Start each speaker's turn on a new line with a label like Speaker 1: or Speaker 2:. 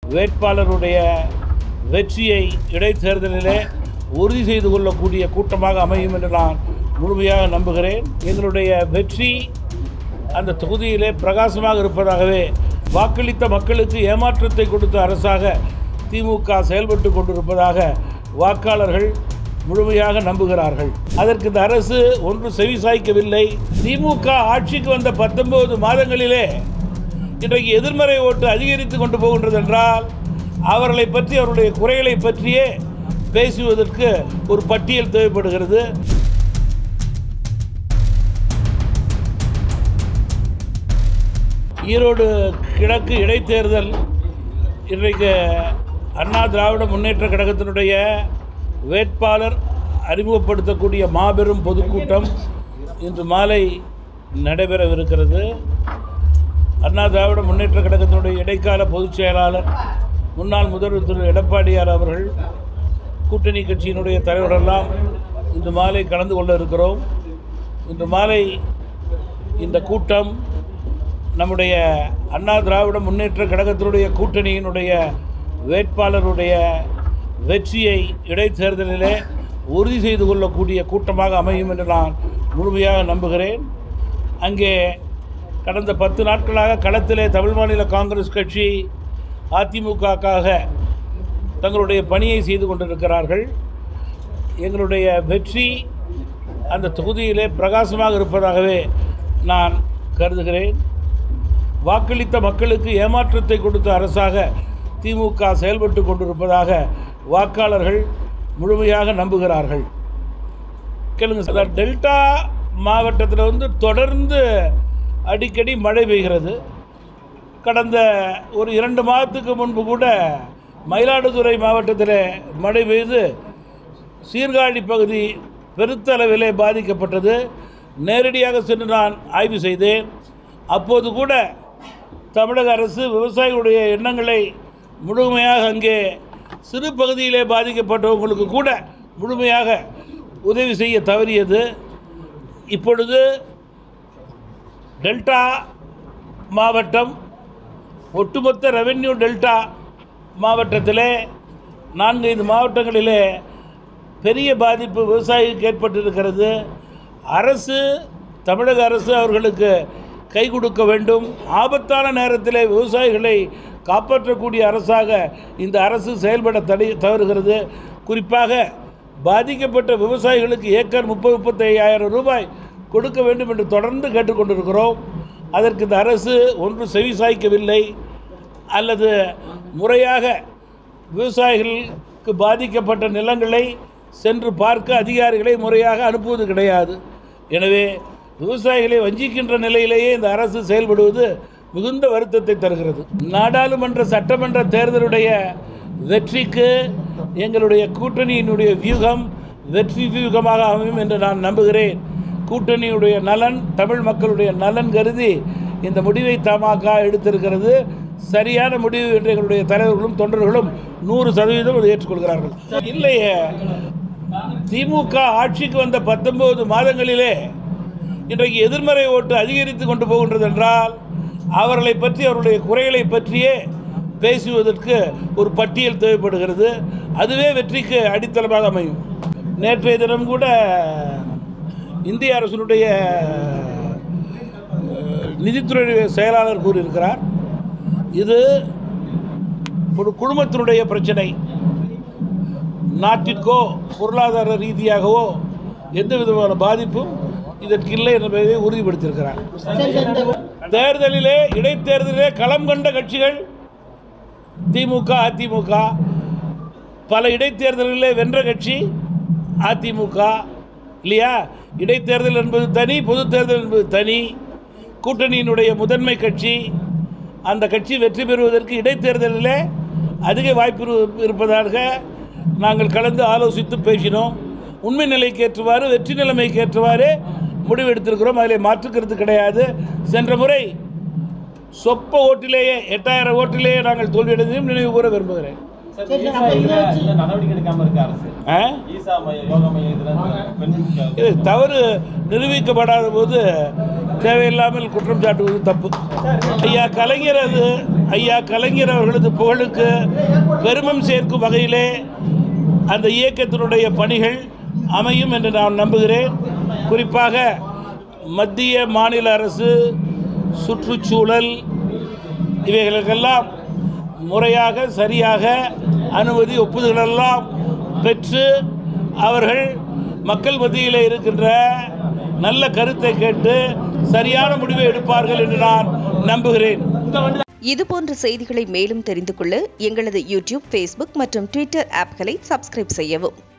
Speaker 1: வேட்பாளருடைய வெற்றியை இடைத்தேர்தலிலே உறுதி செய்து கொள்ளக்கூடிய கூட்டமாக அமையும் என்று நான் முழுமையாக நம்புகிறேன். எங்களுடைய வெற்றி அந்த தொகுதியிலே பிரகாசமாக இருப்பதாகவே, வாக்களித்த மக்களுக்கு ஏமாற்றத்தை கொடுத்த அரசாக திமுக செயல்பட்டு கொண்டிருப்பதாக வாக்காளர்கள் முழுமையாக நம்புகிறார்கள். அதற்கு இந்த அரசு ஒன்று செவி சாய்க்கவில்லை. திமுக ஆட்சிக்கு வந்த 19 மாதங்களிலே இன்றைக்கு எதிர்மறை ஓட்டு அதிகரித்து கொண்டு போகின்றது என்றால், அவர்களை பற்றி, அவருடைய குறைகளை பற்றியே பேசுவதற்கு ஒரு பட்டியல் தேவைப்படுகிறது. ஈரோடு கிழக்கு இடைத்தேர்தல் இன்றைக்கு அண்ணா திராவிட முன்னேற்ற கழகத்தினுடைய வேட்பாளர் அறிமுகப்படுத்தக்கூடிய மாபெரும் பொதுக்கூட்டம் இன்று மாலை நடைபெறவிருக்கிறது. அண்ணா திராவிட முன்னேற்ற கழகத்தினுடைய இடைக்கால பொதுச் செயலாளர் முன்னாள் முதல்வர் திரு எடப்பாடியார் அவர்கள், கூட்டணி கட்சியினுடைய தலைவரெல்லாம் இன்று மாலை கலந்து கொள்ள இருக்கிறோம். இன்று மாலை இந்த கூட்டம் நம்முடைய அண்ணா திராவிட முன்னேற்ற கழகத்தினுடைய கூட்டணியினுடைய வேட்பாளருடைய வெற்றியை இடைத்தேர்தலிலே உறுதி செய்து கொள்ளக்கூடிய கூட்டமாக அமையும் என்று நான் முழுமையாக நம்புகிறேன். அங்கே கடந்த 10 நாட்களாக களத்திலே தமிழ் மாநில காங்கிரஸ் கட்சி அதிமுகவுக்காக தங்களுடைய பணியை செய்து கொண்டிருக்கிறார்கள். எங்களுடைய வெற்றி அந்த தொகுதியிலே பிரகாசமாக இருப்பதாகவே நான் கருதுகிறேன். வாக்களித்த மக்களுக்கு ஏமாற்றத்தை கொடுத்த அரசாக திமுக செயல்பட்டு கொண்டிருப்பதாக வாக்காளர்கள் முழுமையாக நம்புகிறார்கள். கேளுங்க, டெல்டா மாவட்டத்தில் தொடர்ந்து அடிக்கடி மழை பெய்கிறது. கடந்த ஒரு 2 மாதத்துக்கு முன்பு கூட மயிலாடுதுறை மாவட்டத்தில் மழை பெய்து சீர்காழி பகுதி பெருத்த அளவிலே பாதிக்கப்பட்டது. நேரடியாக சென்று நான் ஆய்வு செய்தேன். அப்போது கூட தமிழக அரசு விவசாயிகளுடைய எண்ணங்களை முழுமையாக, அங்கே சிறு பகுதியிலே பாதிக்கப்பட்டவங்களுக்கு கூட முழுமையாக உதவி செய்ய தவறியது. இப்பொழுது டெல்டா மாவட்டம், ஒட்டுமொத்த ரெவென்யூ டெல்டா மாவட்டத்திலே 4-5 மாவட்டங்களிலே பெரிய பாதிப்பு விவசாயிகளுக்கு ஏற்பட்டிருக்கிறது. அரசு, தமிழக அரசு அவர்களுக்கு கை கொடுக்க வேண்டும். ஆபத்தான நேரத்தில் விவசாயிகளை காப்பாற்றக்கூடிய அரசாக இந்த அரசு செயல்பட தவறுகிறது. குறிப்பாக பாதிக்கப்பட்ட விவசாயிகளுக்கு ஏக்கர் 30-35 ரூபாய் கொடுக்க வேண்டும் என்று தொடர்ந்து கேட்டுக்கொண்டிருக்கிறோம். அதற்கு இந்த அரசு ஒன்று செவி சாய்க்கவில்லை, அல்லது முறையாக விவசாயிகளுக்கு பாதிக்கப்பட்ட நிலங்களை சென்று பார்க்க அதிகாரிகளை முறையாக அனுப்புவது கிடையாது. எனவே விவசாயிகளை வஞ்சிக்கின்ற நிலையிலேயே இந்த அரசு செயல்படுவது மிகுந்த வருத்தத்தை தருகிறது. நாடாளுமன்ற சட்டமன்ற தேர்தலுடைய வெற்றிக்கு எங்களுடைய கூட்டணியினுடைய வியூகம் வெற்றி வியூகமாக அமையும் என்று நான் நம்புகிறேன். கூட்டணியுடைய நலன், தமிழ் மக்களுடைய நலன் கருதி இந்த முடிவை தமாக எடுத்திருக்கிறது. சரியான முடிவு என்று எங்களுடைய தலைவர்களும் தொண்டர்களும் 100% அதை ஏற்றுக்கொள்கிறார்கள். இல்லையே, திமுக ஆட்சிக்கு வந்த 19 மாதங்களிலே இன்றைக்கு எதிர்மறை ஓட்டு அதிகரித்து கொண்டு போகின்றது என்றால், அவர்களை பற்றி, அவருடைய குறைகளை பற்றியே பேசுவதற்கு ஒரு பட்டியல் தேவைப்படுகிறது. அதுவே வெற்றிக்கு அடித்தளமாக அமையும். நேற்றைய தினம் கூட இந்திய அரசினுடைய நிதித்துறை செயலாளர் கூறியிருக்கிறார், இது ஒரு குழுமத்தினுடைய பிரச்சனை, நாட்டிற்கோ பொருளாதார ரீதியாகவோ எந்த விதமான பாதிப்பும் இதற்கு இல்லை என்பதை உறுதிப்படுத்தியிருக்கிறார். தேர்தலிலே, இடைத்தேர்தலிலே களம் கண்ட கட்சிகள் திமுக, அதிமுக. பல இடைத்தேர்தல்களிலே வென்ற கட்சி அதிமுக இல்லையா? இடைத்தேர்தல் என்பது தனி, பொது தேர்தல் என்பது தனி. கூட்டணியினுடைய முதன்மை கட்சி, அந்த கட்சி வெற்றி பெறுவதற்கு இடைத்தேர்தலில் அதிக வாய்ப்பு இருப்பதாக நாங்கள் கலந்து ஆலோசித்து பேசினோம். உண்மை நிலைக்கு ஏற்றவாறு, வெற்றி நிலைமைக்கு ஏற்றவாறு முடிவு எடுத்திருக்கிறோம். அதில் மாற்றுக்கிறது கிடையாது. சென்ற முறை சொப்ப ஓட்டிலேயே 8000 ஓட்டிலேயே நாங்கள் தோல்வியடைந்ததையும் நினைவு கூற விரும்புகிறேன். இது தவறு நிரூபிக்கப்படாத போது தேவையில்லாமல் குற்றம் சாட்டுவது தப்பு. ஐயா கலைஞர் அவர்களது புகழுக்கு பெருமம் சேர்க்கும் வகையிலே அந்த இயக்கத்தினுடைய பணிகள் அமையும் என்று நான் நம்புகிறேன். குறிப்பாக மத்திய மாநில அரசு சுற்றுச்சூழல் இவைகளுக்கெல்லாம் முறையாக சரியாக அனுமதி ஒப்புதலெல்லாம் பெற்று அவர்கள் மக்கள் மத்தியில் இருக்கின்ற நல்ல கருத்தை கேட்டு சரியான முடிவை எடுப்பார்கள் என்று நான் நம்புகிறேன்.
Speaker 2: இதுபோன்ற செய்திகளை மேலும் தெரிந்து கொள்ள எங்களது யூடியூப், ஃபேஸ்புக் மற்றும் ட்விட்டர் ஆப்களை சப்ஸ்கிரைப் செய்யவும்.